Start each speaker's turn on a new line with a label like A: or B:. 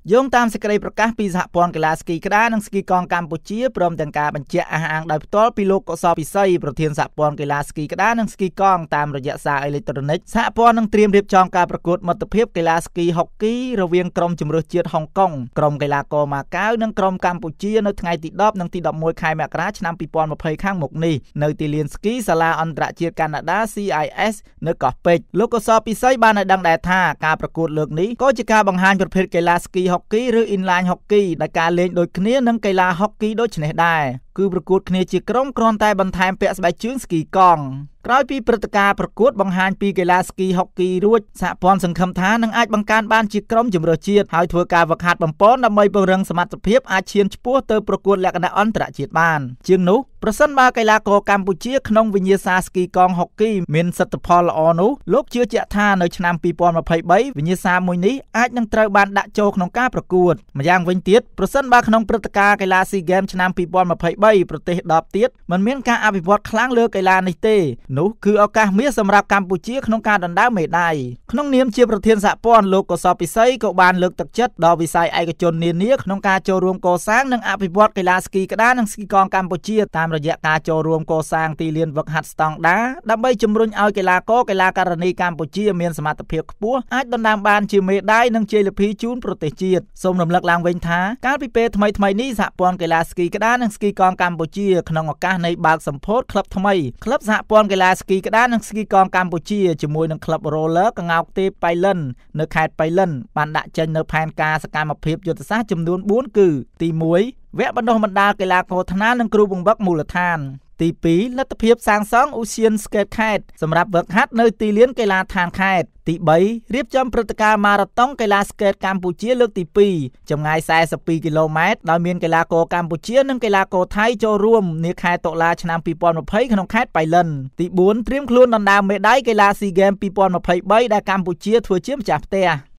A: យោងតាមសេចក្តីប្រកាសពីសហព័ន្ធកីឡាស្គីក្ដារនិងស្គីកង់កម្ពុជាព្រមទាំងការបញ្ជាក់អះអាងដោយផ្ទាល់ពីលោកកុសលពិសីប្រធានសហព័ន្ធកីឡាស្គីក្ដារនិងស្គីកង់តាមរយៈសារអេឡិចត្រូនិកសហព័ន្ធនឹងត្រៀមរៀបចំការប្រកួតមិត្តភាពកីឡាស្គីហុកគីរវាងក្រុមជម្រើសជាតិហុងកុងក្រុមកីឡាករម៉ាកាវនិងក្រុមកម្ពុជានៅថ្ងៃទី10និងទី11ខែមករាឆ្នាំ2020ខាងមុខនេះនៅទីលានស្គីសាលាអន្តរជាតិកាណាដា CIS នៅកោះពេជ្រលោកកុសលពិសីបានឲ្យដឹងដែរថាការប្រកួតលើកនេះក៏ជាការបង្ហាញប្រភេទកីឡាស្គីហុកគីឬ inline hockey ដែលការលេងដូចគ្នានឹងកីឡាហុកគីដូចនេះដែរគឺប្រកួតគ្នាជាក្រុមគ្រាន់តែបន្ថែមពាក់ស្បែកជើងស្គីកង់ក្រោយពីព្រឹត្តិការណ៍ប្រកួតបង្ហាញពីកីឡាស្គីហុកគីរួចសហព័ន្ធសង្ឃឹមថានឹងអាចបង្កើនបានជាក្រុមជម្រើសជាតិហើយធ្វើការហ្វឹកហាត់បំប៉នដើម្បីពង្រឹងសមត្ថភាពអាចឈានឆ្ពោះទៅប្រកួតលក្ខណៈអន្តរជាតិបានជាងនោះប្រសិនបើកីឡាករកម្ពុជាក្នុងវិញ្ញាសាស្គីកង់ហុកគីមានសទ្ធផលល្អនោះលោកជឿជាក់ថានៅឆ្នាំ2023វិញ្ញាសាមួយនេះអាចនឹងត្រូវបានដាក់ចូលក្នុងការប្រកួតម្យ៉ាងវិញទៀតប្រសិនបើក្នុងព្រឹត្តិការណ៍កីឡាស៊ីហ្គេមឆ្នាំ2023ប្រទេស10ទៀតមិនមានការអភិវឌ្ឍខ្លាំងលើកីឡានេះទេនោះគឺឱកាសមាសសម្រាប់កម្ពុជាក្នុងការដណ្ដើមមេដាយក្នុងនាមជាប្រធានសហព័ន្ធលោកកុសលពិសីក៏បានលើកទឹកចិត្តដល់វិស័យឯកជននានាក្នុងការចូលរួមកសាងនិងអភិវឌ្ឍកីឡាស្គីក្ដារនិងស្គីកង់កម្ពុជាតាមរយៈការចូលរួមកសាងទីលានហ្វឹកហាត់ស្តង់ដារដើម្បីជំរុញឲ្យកីឡាករកីឡាការិនីកម្ពុជាមានសមត្ថភាពខ្ពស់អាចដណ្ដើមបានជាមេដាយនិងជ័យលាភីជូនប្រទេសជាតិសូមរំលឹកឡើងវិញថាកាលពីពេលថ្មីៗនេះសហព័ន្ធកីឡាស្គីក្ដារនិងស្គីកង់កម្ពុជាក្នុងឱកាសនៃបើកសម្ពោធក្លឹបថ្មីក្លឹបសហព័ន្ធកីឡាស្គីក្ដារនិងស្គីកង់កម្ពុជាជាមួយនឹងក្លឹប Roller ក្ងោកទេពប៉ៃលិននៅខេត្តប៉ៃលិនបានដាក់ចេញនៅផែនការសកម្មភាពយុទ្ធសាស្ត្រចំនួន4គឺទី1វគ្គបណ្ដុះបណ្ដាលកីឡាករថ្នាលនិងគ្រូបង្វឹកមូលដ្ឋានទី2លទ្ធភាពសាងសង់ Ocean Skate ខេត្តសម្រាប់ហ្វឹកហាត់នៅទីលានកីឡាដ្ឋានខេត្តទី3រៀបចំព្រឹត្តិការណ៍ម៉ារ៉ាតុងកីឡាស្កេតកម្ពុជាលើកទី2ចម្ងាយ42គីឡូម៉ែត្រដោយមានកីឡាករកម្ពុជានិងកីឡាករថៃចូលរួមនាខែតុលាឆ្នាំ2020ក្នុងខេត្តប៉ៃលិនទី4ត្រៀមខ្លួនដណ្ដើមមេដាយកីឡាស៊ីហ្គេម2023ដែលកម្ពុជាធ្វើជាម្ចាស់ផ្ទះ